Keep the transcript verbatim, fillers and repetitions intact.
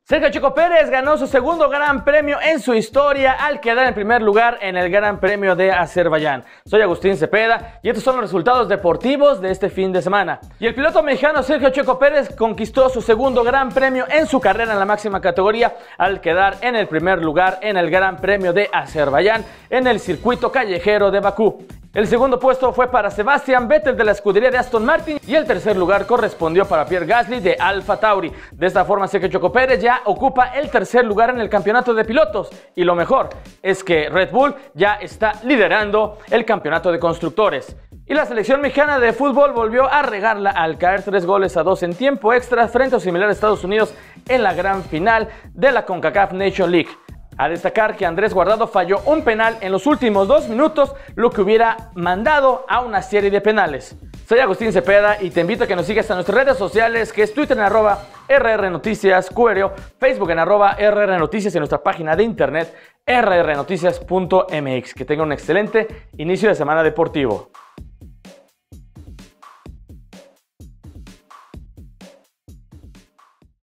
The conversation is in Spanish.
Sergio Checo Pérez ganó su segundo gran premio en su historia al quedar en primer lugar en el Gran Premio de Azerbaiyán. Soy Agustín Cepeda y estos son los resultados deportivos de este fin de semana. Y el piloto mexicano Sergio Checo Pérez conquistó su segundo gran premio en su carrera en la máxima categoría al quedar en el primer lugar en el Gran Premio de Azerbaiyán en el circuito callejero de Bakú. El segundo puesto fue para Sebastian Vettel de la escudería de Aston Martin y el tercer lugar correspondió para Pierre Gasly de Alfa Tauri. De esta forma, Sergio Checo Pérez ya ocupa el tercer lugar en el campeonato de pilotos y lo mejor es que Red Bull ya está liderando el campeonato de constructores. Y la selección mexicana de fútbol volvió a regarla al caer tres goles a dos en tiempo extra frente a similar a Estados Unidos en la gran final de la CONCACAF Nation League. A destacar que Andrés Guardado falló un penal en los últimos dos minutos, lo que hubiera mandado a una serie de penales. Soy Agustín Cepeda y te invito a que nos sigas en nuestras redes sociales, que es Twitter en arroba R R Noticias Q R O, Facebook en arroba R R Noticias y en nuestra página de internet R R noticias punto M X. Que tenga un excelente inicio de semana deportivo.